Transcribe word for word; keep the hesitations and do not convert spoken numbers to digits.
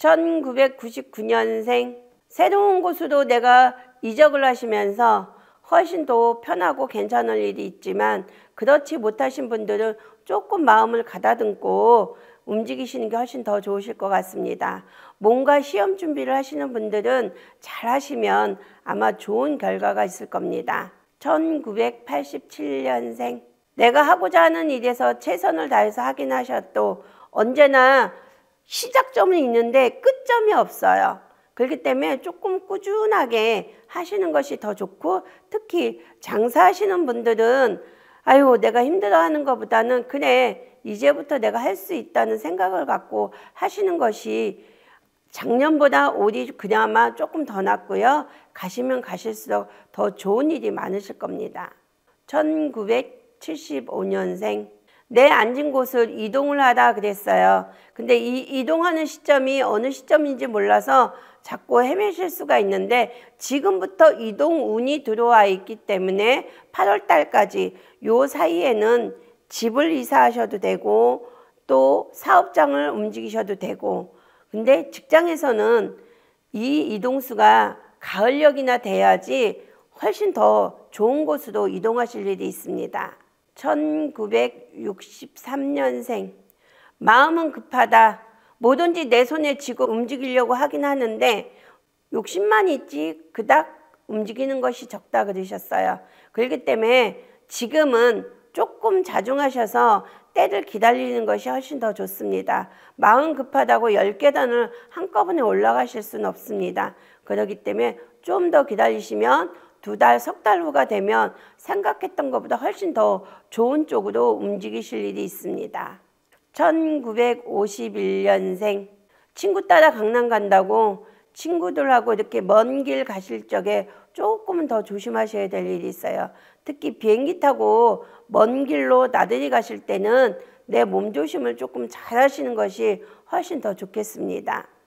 천구백구십구 년생, 새로운 곳으로 내가 이적을 하시면서 훨씬 더 편하고 괜찮을 일이 있지만 그렇지 못하신 분들은 조금 마음을 가다듬고 움직이시는 게 훨씬 더 좋으실 것 같습니다. 뭔가 시험 준비를 하시는 분들은 잘 하시면 아마 좋은 결과가 있을 겁니다. 천구백팔십칠 년생, 내가 하고자 하는 일에서 최선을 다해서 하긴 하셔도 언제나 시작점은 있는데 끝점이 없어요. 그렇기 때문에 조금 꾸준하게 하시는 것이 더 좋고, 특히 장사하시는 분들은 아유 내가 힘들어하는 것보다는 그래 이제부터 내가 할 수 있다는 생각을 갖고 하시는 것이 작년보다 올해 그나마 조금 더 낫고요. 가시면 가실수록 더 좋은 일이 많으실 겁니다. 천구백칠십오 년생, 내 앉은 곳을 이동을 하라 그랬어요. 근데 이 이동하는 시점이 어느 시점인지 몰라서 자꾸 헤매실 수가 있는데 지금부터 이동 운이 들어와 있기 때문에 팔월 달까지 요 사이에는 집을 이사하셔도 되고 또 사업장을 움직이셔도 되고, 근데 직장에서는 이 이동수가 가을력이나 돼야지 훨씬 더 좋은 곳으로 이동하실 일이 있습니다. 천구백육십삼 년생, 마음은 급하다. 뭐든지 내 손에 쥐고 움직이려고 하긴 하는데 욕심만 있지 그닥 움직이는 것이 적다 그러셨어요. 그렇기 때문에 지금은 조금 자중하셔서 때를 기다리는 것이 훨씬 더 좋습니다. 마음 급하다고 열 계단을 한꺼번에 올라가실 수는 없습니다. 그렇기 때문에 좀 더 기다리시면 두 달, 석 달 후가 되면 생각했던 것보다 훨씬 더 좋은 쪽으로 움직이실 일이 있습니다. 천구백오십일 년생, 친구 따라 강남 간다고 친구들하고 이렇게 먼 길 가실 적에 조금은 더 조심하셔야 될 일이 있어요. 특히 비행기 타고 먼 길로 나들이 가실 때는 내 몸조심을 조금 잘 하시는 것이 훨씬 더 좋겠습니다.